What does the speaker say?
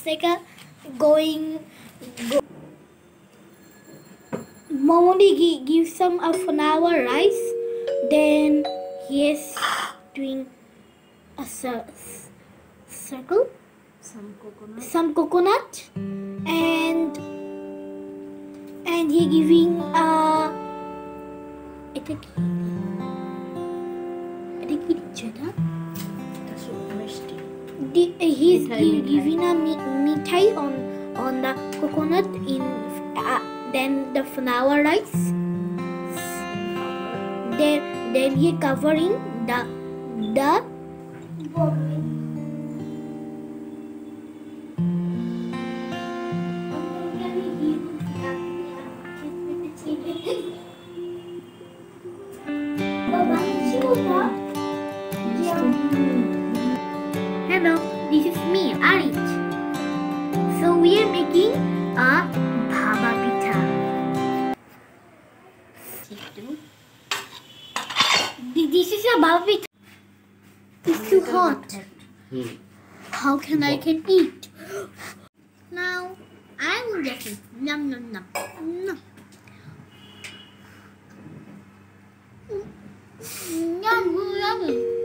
like a going. Momodi gives some a flour rice. Then he is doing a circle, some coconut, and he giving he's giving a mithai on the coconut in then the flour rice. Then he covering the Hello, this is me, Arich. So we are making a vapa pitha. This is a vapa pitha. It's too hot. How can I eat? Now I will get it. Nom nom nom. Nom. Yum, yummy.